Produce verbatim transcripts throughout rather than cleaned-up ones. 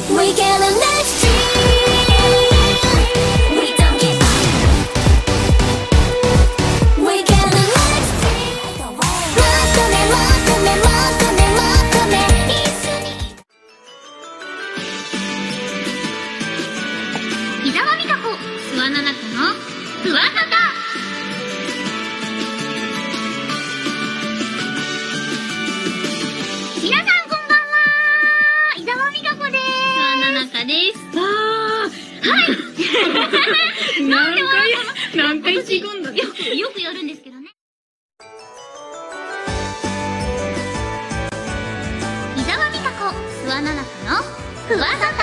We get a next dream. We don't give up. We get a next dream. もっとねもっとねもっとねもっとね一緒に。伊沢美香子、諏訪七子のふわたた。皆さんこんばんは。伊沢美香子です。諏訪七子です。あー、はい。何回何回違うんだ。よくよくやるんですけどね。伊沢美香子、諏訪七子のふわたた。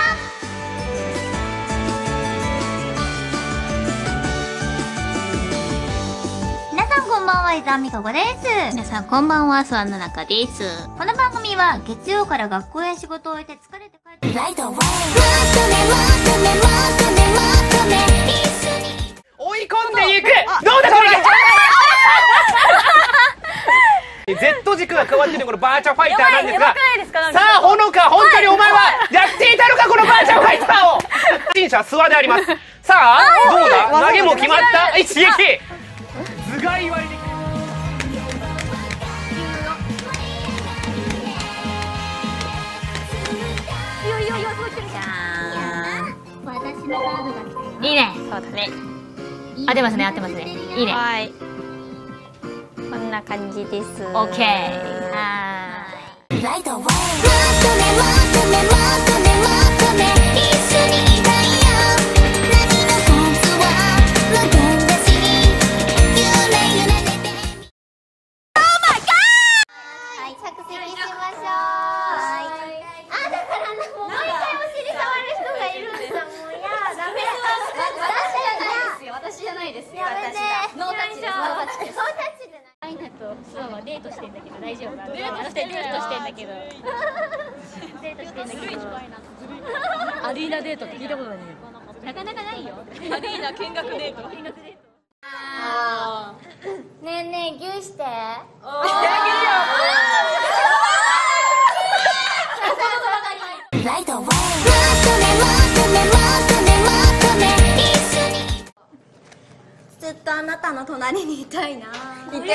皆さんこんばんは、伊沢美香子です。皆さんこんばんは、諏訪七子です。この番組は月曜から学校や仕事を終えて疲れて帰ってライトをもっとねもっとねもっとねもっとね一緒に追い込んでいく。どうだこれ。Z 軸が変わってるこのバーチャファイターなんですが、さあほのか、本当にお前はやっていたのかこのバーチャファイターを。不審者は諏訪であります。さあどうだ、投げも決まった。はい、刺激。頭蓋割りでいよいよいよそうしてるじゃん。私のカードが来たよ。 いいね。そうだね。合ってますね、合ってますね。いいね。 はい。こんな感じです。 オッケー。はーい。 ライトをもっとねもっとねもっとねもっとね一緒にいたいよ。波の数は無限だし、ゆらゆら寝てみ。Oh my god！ はい、着席しましょう。はい。あ、だからな、もう毎回お尻触る人がいるんだもん。いや、ダメ。私じゃないです。やめて。ノータッチです。ノータッチです。ノータッチでない。アイナとスワはデートしてんだけど大丈夫かな。デートしてデートしてんだけど。デートしてんだけど。 アリーナデートって聞いたことないね。 なかなかないよ。 アリーナ見学デート。見学デート。 あー。ねえねえ、ギューして。ライトをもっとねもっとねもっとねもっとね一緒に。ずっとあなたの隣にいたいな。いてあげるよ。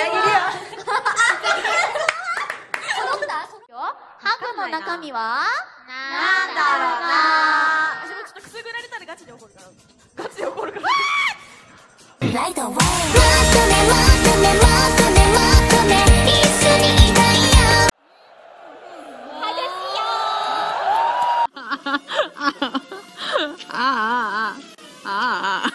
ハグの中身はなんだろうな。 私もちょっとくすぐられたらガチで怒るから。ガチで怒るから。 ライトをもっとねもっとねもっとねもっとね一緒にいたいよ。ハグしよう。 ああああああああ。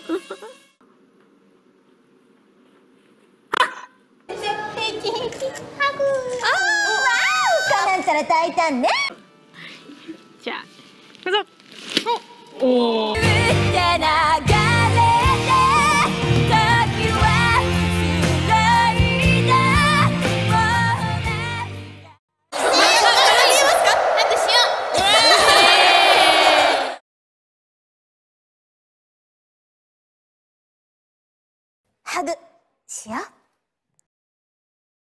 なんちゃら大胆ね。 じゃあ、どうぞ。おお。 ハグしよう。